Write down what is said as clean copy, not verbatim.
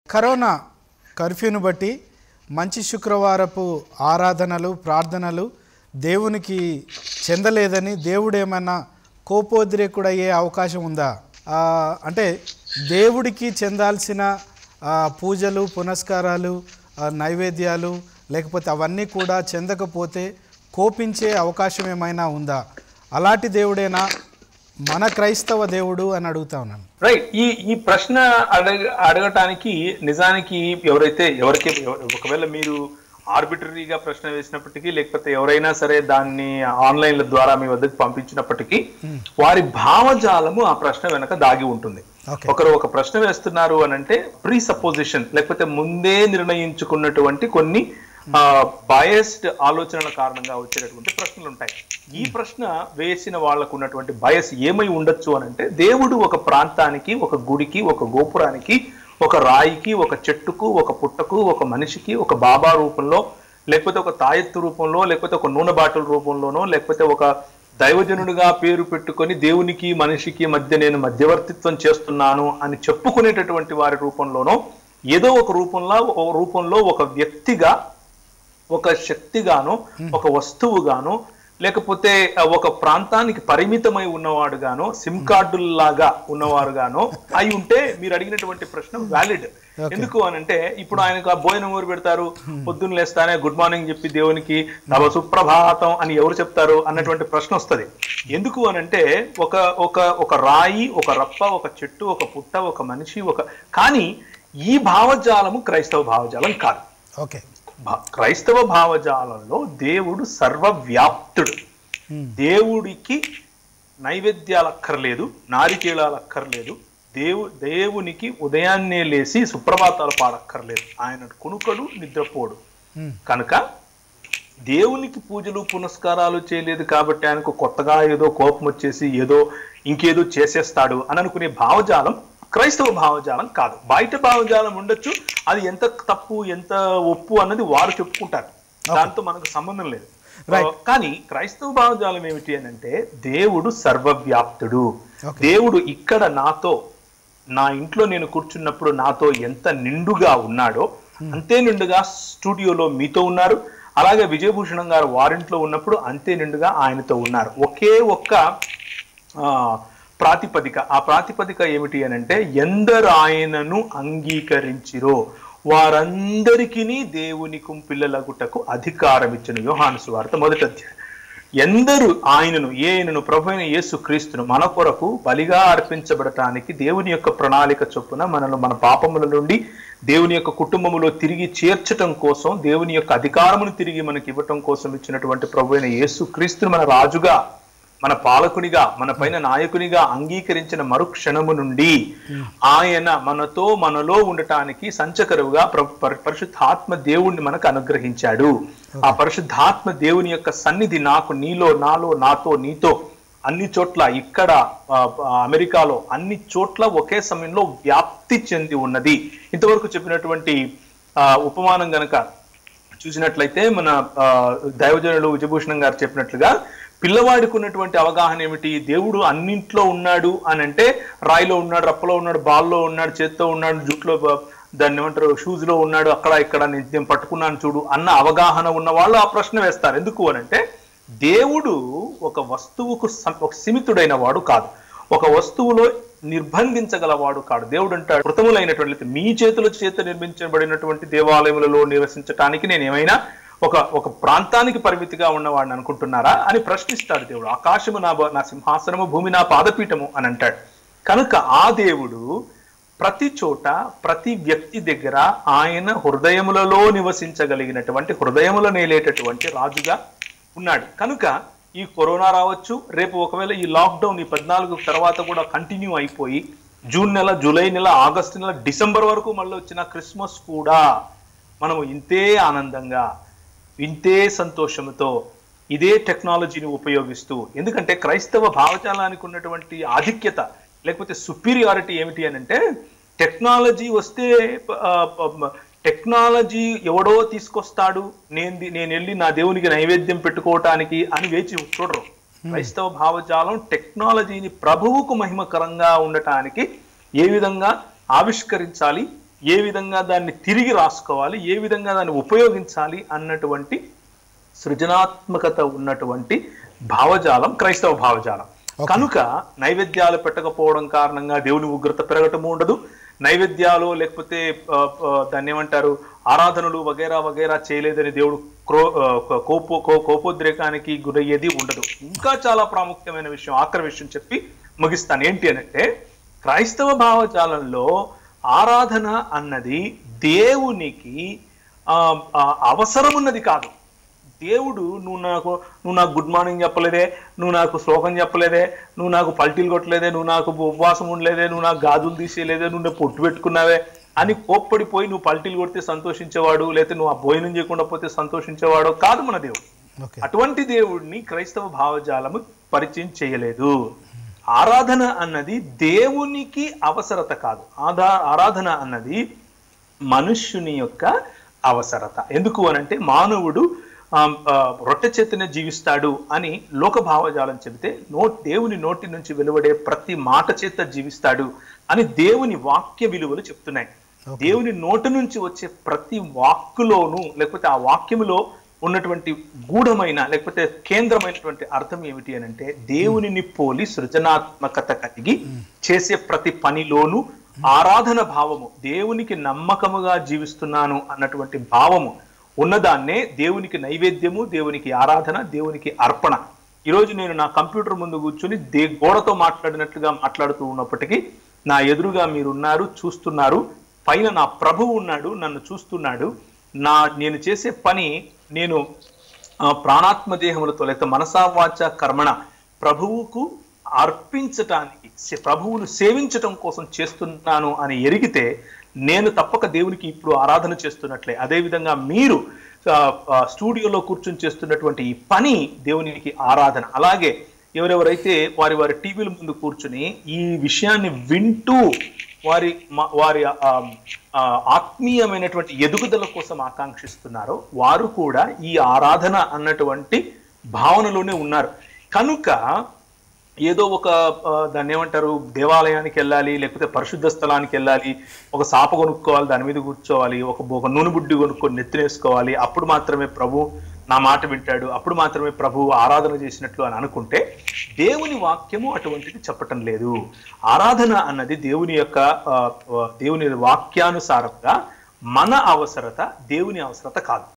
Corona కర్ఫ్యూను బట్టి మంచి శుక్రవారపు ఆరాధనలు ప్రార్థనలు దేవునికి చెందలేదని దేవుడేమన్నా కోపోద్రేకుడయ్యే అవకాశం ఉందా? అంటే దేవుడికి చెందాల్సిన పూజలు పునస్కారాలు నైవేద్యాలు లేకపోతే అవన్నీ కూడా చెందకపోతే కోపించే అవకాశం ఏమైనా ఉందా? అలాంటి దేవుడేనా మన క్రైస్తవ దేవుడు అని అడుగుతా ఉన్నాను. రైట్. ఈ ప్రశ్న అడగటానికి నిజానికి ఎవరికి ఒకవేళ మీరు ఆర్బిటరీగా ప్రశ్న వేసినప్పటికీ లేకపోతే ఎవరైనా సరే దాన్ని ఆన్లైన్ల ద్వారా మీ వద్దకు పంపించినప్పటికీ వారి భావజాలము ఆ ప్రశ్న వెనక దాగి ఉంటుంది. ఒకరు ఒక ప్రశ్న వేస్తున్నారు అని అంటే ప్రీ సపోజిషన్ లేకపోతే ముందే నిర్ణయించుకున్నటువంటి కొన్ని బయస్డ్ ఆలోచనల కారణంగా వచ్చేటటువంటి ప్రశ్నలు ఉంటాయి. ఈ ప్రశ్న వేసిన వాళ్ళకు ఉన్నటువంటి బయస్ ఏమై ఉండొచ్చు అని అంటే దేవుడు ఒక ప్రాంతానికి, ఒక గుడికి, ఒక గోపురానికి, ఒక రాయికి, ఒక చెట్టుకు, ఒక పుట్టకు, ఒక మనిషికి, ఒక బాబా రూపంలో లేకపోతే ఒక తాయెత్తు రూపంలో లేకపోతే ఒక నూనె బాటిల్ రూపంలోనో లేకపోతే ఒక దైవజనుడిగా పేరు పెట్టుకొని దేవునికి మనిషికి మధ్య నేను మధ్యవర్తిత్వం చేస్తున్నాను అని చెప్పుకునేటటువంటి వారి రూపంలోనో ఏదో ఒక రూపంలో ఒక వ్యక్తిగా, ఒక శక్తిగానో, ఒక వస్తువుగానో లేకపోతే ఒక ప్రాంతానికి పరిమితమై ఉన్నవాడుగానో, సిమ్ కార్డుల్లాగా ఉన్నవారుగానో అయి ఉంటే మీరు అడిగినటువంటి ప్రశ్న వ్యాలిడ్. ఎందుకు అనంటే ఇప్పుడు ఆయనకు భోజనం ఊరు పెడతారు, పొద్దున్న లేస్తానే గుడ్ మార్నింగ్ చెప్పి దేవునికి నవ సుప్రభాతం అని ఎవరు చెప్తారు అన్నటువంటి ప్రశ్న వస్తుంది. ఎందుకు అనంటే ఒక రాయి, ఒక రప్ప, ఒక చెట్టు, ఒక పుట్ట, ఒక మనిషి, కానీ ఈ భావజాలము క్రైస్తవ భావజాలం కాదు. ఓకే, క్రైస్తవ భావజాలంలో దేవుడు సర్వవ్యాప్తుడు. దేవుడికి నైవేద్యాలు అక్కర్లేదు, నారికేళాలు అక్కర్లేదు, దేవునికి ఉదయాన్నే లేసి సుప్రభాతాలు పాడక్కర్లేదు. ఆయన కునుకడు, నిద్రపోడు. కనుక దేవునికి పూజలు పునస్కారాలు చేయలేదు కాబట్టి ఆయనకు కొత్తగా ఏదో కోపం వచ్చేసి ఇంకేదో చేసేస్తాడు అని అనుకునే భావజాలం క్రైస్తవ భావజాలం కాదు. బయట భావజాలం ఉండొచ్చు, అది ఎంత తప్పు ఎంత ఒప్పు అన్నది వారు చెప్పుకుంటారు, దాంతో మనకు సంబంధం లేదు. కానీ క్రైస్తవ భావజాలం ఏమిటి అని అంటే దేవుడు సర్వవ్యాప్తుడు. దేవుడు ఇక్కడ నా ఇంట్లో నేను కూర్చున్నప్పుడు నాతో ఎంత నిండుగా ఉన్నాడో అంతే నిండుగా స్టూడియోలో మీతో ఉన్నారు. అలాగే విజయభూషణం గారు వారింట్లో ఉన్నప్పుడు అంతే నిండుగా ఆయనతో ఉన్నారు. ఒకే ఒక్క ప్రాతిపదిక. ఆ ప్రాతిపదిక ఏమిటి అని అంటే ఎందరు ఆయనను అంగీకరించిరో వారందరికీ దేవుని కుంపిల్లలగుటకు అధికారం ఇచ్చెను. యోహాను సువార్త 1వ అధ్యాయం. ఎందరు ఆయనను ప్రభు అయిన యేసు క్రీస్తును మన కొరకు బలిగా అర్పించబడటానికి దేవుని యొక్క ప్రణాళిక చొప్పున మన పాపముల నుండి దేవుని యొక్క కుటుంబములో తిరిగి చేర్చటం కోసం, దేవుని యొక్క అధికారమును తిరిగి మనకి ఇవ్వటం కోసం ఇచ్చినటువంటి ప్రభు అయిన యేసు క్రీస్తును మన రాజుగా, మన పాలకునిగా, మన పైన నాయకునిగా అంగీకరించిన మరుక్షణము నుండి ఆయన మనలో ఉండటానికి సంచకరువుగా పరిశుద్ధాత్మ దేవుణ్ణి మనకు అనుగ్రహించాడు. ఆ పరిశుద్ధాత్మ దేవుని యొక్క సన్నిధి నీలో, నాలో, నాతో, నీతో అన్ని చోట్ల, ఇక్కడ అమెరికాలో అన్ని చోట్ల ఒకే సమయంలో వ్యాప్తి చెంది ఉన్నది. ఇంతవరకు చెప్పినటువంటి ఉపమానం గనక చూసినట్లయితే మన దైవజనులు విజయభూషణం గారు చెప్పినట్లుగా పిల్లవాడికి ఉన్నటువంటి అవగాహన ఏమిటి? దేవుడు అన్నింట్లో ఉన్నాడు అని అంటే రాయిలో ఉన్నాడు, రప్పలో ఉన్నాడు, బాల్లో ఉన్నాడు, చేత్తో ఉన్నాడు, జుట్లో దాన్ని ఏమంటారు షూస్ లో ఉన్నాడు, అక్కడ ఇక్కడ నేను పట్టుకున్నాను చూడు అన్న అవగాహన ఉన్న వాళ్ళు ఆ ప్రశ్న వేస్తారు. ఎందుకు అని అంటే దేవుడు ఒక వస్తువుకు ఒక సీమితుడైన వాడు కాదు, ఒక వస్తువులో నిర్బంధించగలవాడు కాడు. దేవుడు అంటాడు కృతములైనటువంటి మీ చేత నిర్మించబడినటువంటి దేవాలయములలో నివసించటానికి నేను ఏమైనా ఒక ప్రాంతానికి పరిమితిగా ఉన్నవాడిని అనుకుంటున్నారా అని ప్రశ్నిస్తాడు దేవుడు. ఆకాశము నా సింహాసనము, భూమి నా పాదపీఠము అని అంటాడు. కనుక ఆ దేవుడు ప్రతి చోట, ప్రతి వ్యక్తి దగ్గర ఆయన హృదయములలో నివసించగలిగినటువంటి, హృదయములో నేలేటటువంటి రాజుగా ఉన్నాడు. కనుక ఈ కరోనా రావచ్చు, రేపు ఒకవేళ ఈ లాక్డౌన్ ఈ 14 తర్వాత కూడా కంటిన్యూ అయిపోయి జూన్ నెల, జూలై నెల, ఆగస్టు నెల, డిసెంబర్ వరకు మళ్ళీ వచ్చిన క్రిస్మస్ కూడా మనము ఇంతే ఆనందంగా, ఇంతే సంతోషంతో, ఇదే టెక్నాలజీని ఉపయోగిస్తూ, ఎందుకంటే క్రైస్తవ భావజాలానికి ఉన్నటువంటి ఆధిక్యత లేకపోతే సుపీరియారిటీ ఏమిటి అని అంటే టెక్నాలజీ వస్తే టెక్నాలజీ ఎవడో తీసుకొస్తాడు, నేను వెళ్ళి నా దేవునికి నైవేద్యం పెట్టుకోవటానికి అని వేచి చూడరు. క్రైస్తవ భావజాలం టెక్నాలజీని ప్రభువుకు మహిమకరంగా ఉండటానికి ఏ విధంగా ఆవిష్కరించాలి, ఏ విధంగా దాన్ని తిరిగి రాసుకోవాలి, ఏ విధంగా దాన్ని ఉపయోగించాలి అన్నటువంటి సృజనాత్మకత ఉన్నటువంటి భావజాలం క్రైస్తవ భావజాలం. కనుక నైవేద్యాలు పెట్టకపోవడం కారణంగా దేవుని ఉగ్రత పెరగటము ఉండదు. నైవేద్యాలు లేకపోతే దాన్ని ఏమంటారు ఆరాధనలు వగైరా వగైరా చేయలేదని దేవుడు కోపోద్రేకానికి గురయ్యేది ఉండదు. ఇంకా చాలా ప్రాముఖ్యమైన విషయం, ఆఖరి విషయం చెప్పి ముగిస్తాను. ఏంటి అనంటే క్రైస్తవ భావజాలంలో ఆరాధన అన్నది దేవునికి అవసరం ఉన్నది కాదు. దేవుడు నువ్వు నాకు గుడ్ మార్నింగ్ చెప్పలేదే, నువ్వు నాకు శ్లోకం చెప్పలేదే, నువ్వు నాకు పల్టీలు కొట్టలేదే, నువ్వు నాకు ఉపవాసం ఉండలేదే, నువ్వు నాకు గాజులు తీసేయలేదే, నువ్వు పొట్టు పెట్టుకున్నావే అని కోప్పడిపోయి నువ్వు పల్టీలు కొడితే సంతోషించేవాడు, లేకపోతే నువ్వు ఆ భోజనం చేయకుండా పోతే సంతోషించేవాడు కాదు మన దేవుడు. అటువంటి దేవుడిని క్రైస్తవ భావజాలము పరిచయం చేయలేదు. ఆరాధన అన్నది దేవునికి అవసరత కాదు. ఆరాధన అన్నది మనుష్యుని యొక్క అవసరత. ఎందుకు అనంటే మానవుడు రొట్టె చేతనే జీవిస్తాడు అని లోక భావజాలం చెబితే దేవుని నోటి నుంచి వెలువడే ప్రతి మాట చేత జీవిస్తాడు అని దేవుని వాక్య విలువలు చెప్తున్నాయి. దేవుని నోటి నుంచి వచ్చే ప్రతి వాక్కులోనూ లేకపోతే ఆ వాక్యములో ఉన్నటువంటి గూఢమైన లేకపోతే కేంద్రమైనటువంటి అర్థం ఏమిటి అని అంటే దేవునిని పోలి సృజనాత్మకత కలిగి చేసే ప్రతి పనిలోనూ ఆరాధన భావము, దేవునికి నమ్మకముగా జీవిస్తున్నాను అన్నటువంటి భావము ఉన్నదాన్నే దేవునికి నైవేద్యము, దేవునికి ఆరాధన, దేవునికి అర్పణ. ఈరోజు నేను నా కంప్యూటర్ ముందు కూర్చొని గోడతో మాట్లాడినట్లుగా మాట్లాడుతూ ఉన్నప్పటికీ నా ఎదురుగా మీరున్నారు, చూస్తున్నారు. పైన నా ప్రభువు ఉన్నాడు, నన్ను చూస్తున్నాడు. నేను చేసే పని నేను ప్రాణాత్మ దేహములతో లేక మనసా వాచ కర్మణ ప్రభువుకు అర్పించటానికి, ప్రభువును సేవించటం కోసం చేస్తున్నాను అని ఎరిగితే నేను తప్పక దేవునికి ఇప్పుడు ఆరాధన చేస్తున్నట్లే. అదేవిధంగా మీరు స్టూడియోలో కూర్చొని చేస్తున్నటువంటి ఈ పని దేవునికి ఆరాధన. అలాగే ఎవరెవరైతే వారి టీవీల ముందు కూర్చుని ఈ విషయాన్ని వింటూ వారి ఆత్మీయమైనటువంటి ఎదుగుదల కోసం ఆకాంక్షిస్తున్నారో వారు కూడా ఈ ఆరాధన అన్నటువంటి భావనలోనే ఉన్నారు. కనుక ఏదో ఒక దాన్ని ఏమంటారు దేవాలయానికి వెళ్ళాలి, లేకపోతే పరిశుద్ధ స్థలానికి వెళ్ళాలి, ఒక సాప కొనుక్కోవాలి, దాని మీద కూర్చోవాలి, ఒక నూనె బుడ్డి కొనుక్కొని నెత్తినేసుకోవాలి, అప్పుడు మాత్రమే ప్రభు నా మాట వింటాడు, అప్పుడు మాత్రమే ప్రభు ఆరాధన చేసినట్లు అని అనుకుంటే దేవుని వాక్యము అటువంటిది చెప్పటం లేదు. ఆరాధన అన్నది దేవుని వాక్యానుసారంగా మన అవసరత, దేవుని అవసరత కాదు.